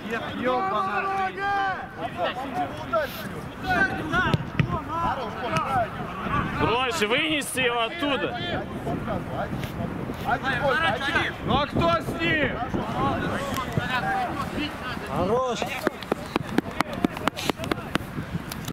Проще вынести его оттуда. Ну а кто с ним? Хорош.